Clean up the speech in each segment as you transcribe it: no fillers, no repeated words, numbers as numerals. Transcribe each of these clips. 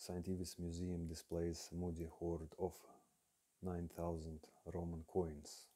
St. Ives Museum displays a moody hoard of 9,000 Roman coins.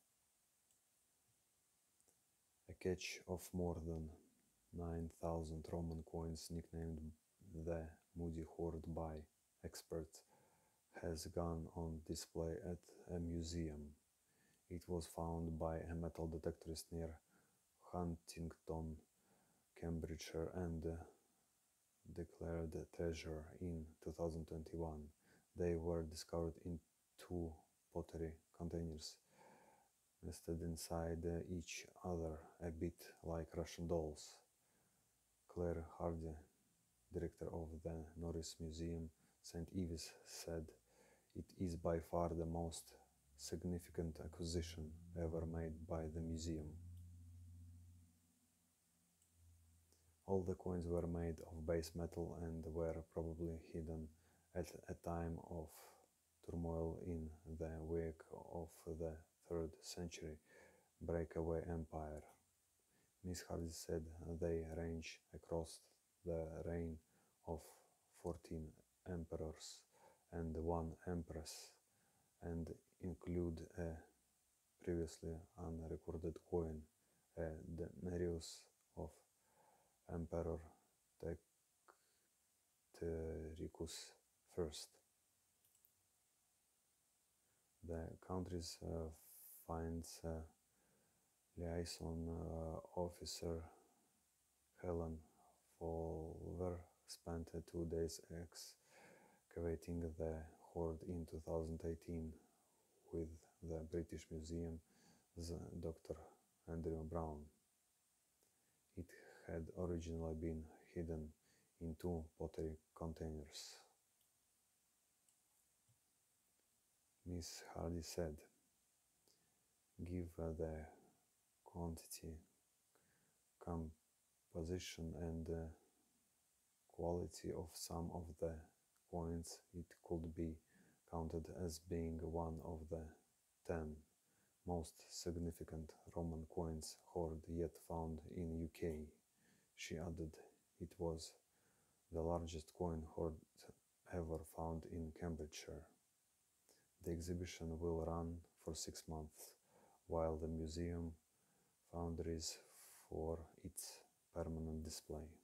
A catch of more than 9,000 Roman coins, nicknamed the Moody Hoard by experts, has gone on display at a museum. It was found by a metal detectorist near Huntington, Cambridgeshire, and declared a treasure in 2021. They were discovered in 2 pottery containers, nested inside each other, a bit like Russian dolls. Claire Hardy, director of the Norris Museum, St. Ives, said, "It is by far the most significant acquisition ever made by the museum." All the coins were made of base metal and were probably hidden at a time of turmoil in the wake of the 3rd century breakaway empire. Ms. Hardy said they range across the reign of 14 emperors and 1 empress, and include a previously unrecorded coin, a denarius of Emperor Tetricus I. The country's finds liaison officer Helen Folver spent 2 days excavating the hoard in 2018 with the British Museum's Dr. Andrew Brown. It had originally been hidden in 2 pottery containers. Ms. Hardy said, "Give the quantity, composition and quality of some of the coins, it could be counted as being one of the 10 most significant Roman coins hoard yet found in UK." She added, "It was the largest coin hoard ever found in Cambridgeshire." The exhibition will run for 6 months, while the museum fundraises for its permanent display.